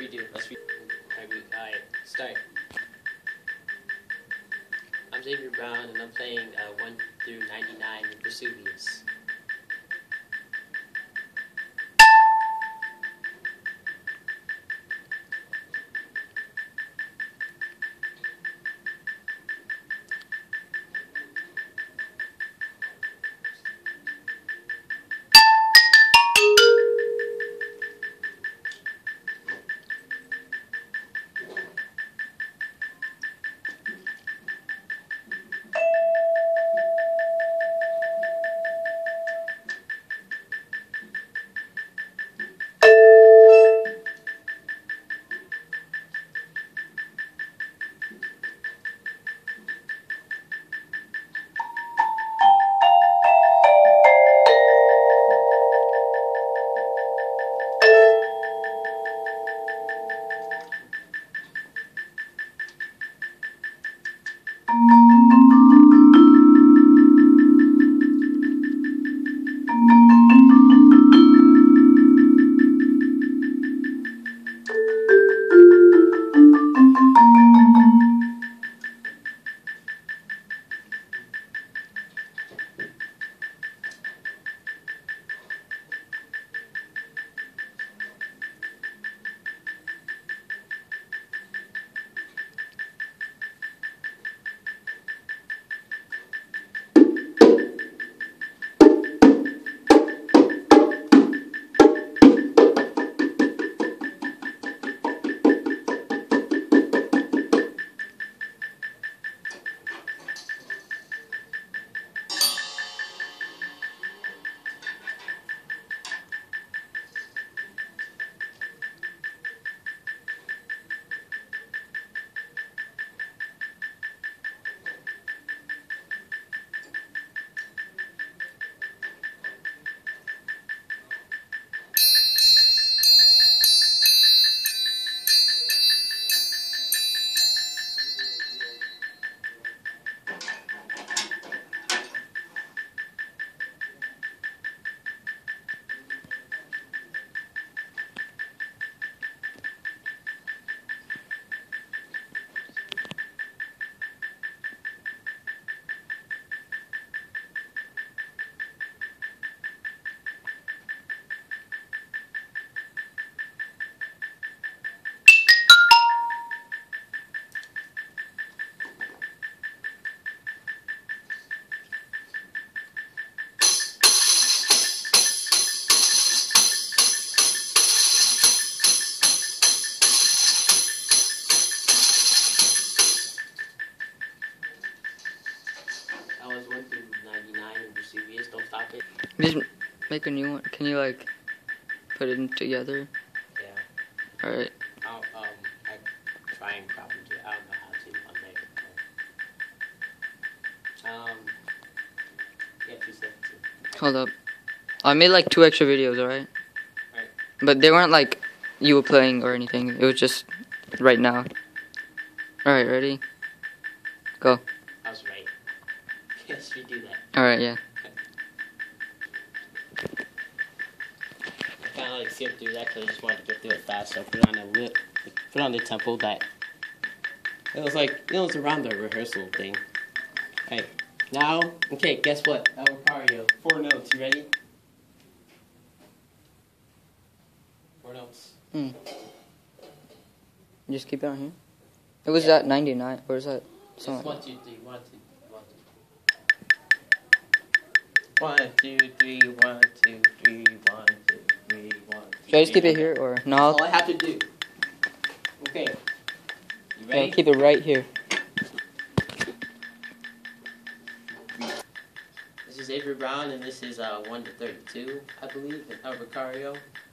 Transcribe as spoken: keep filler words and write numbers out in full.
redo. Let's redo. Alright, start. I'm Xavier Brown, and I'm playing uh, one through ninety-nine in Vesuvius. That was one through ninety-nine in Vesuvius. Don't stop it. Just make a new one. Can you like put it together? Yeah. Alright. I'll um I try and copy it. I don't know how to on there. Um yeah, two seconds. Hold up. I made like two extra videos, alright? Alright. But they weren't like you were playing or anything. It was just right now. Alright, ready? Go. I was right. Yes, we do that. Alright, yeah. I kind of like skipped through that because I just wanted to get through it fast. So I put on a lip, put on the tempo that it was like it was around the rehearsal thing. Hey, now okay, guess what? Elricario, four notes. You ready? Four notes. Hmm. Just keep it on here. It was yeah. At ninety-nine. Where's that? It's one, like two, three, one, two, one, two. One, two, three, one, two, three, one, two, three, one, two. Should I just keep it here or no? That's all I have to do. Okay. You ready? Yeah, keep it right here. This is Xavier Brown, and this is uh, one to thirty-two, I believe, in Elricario.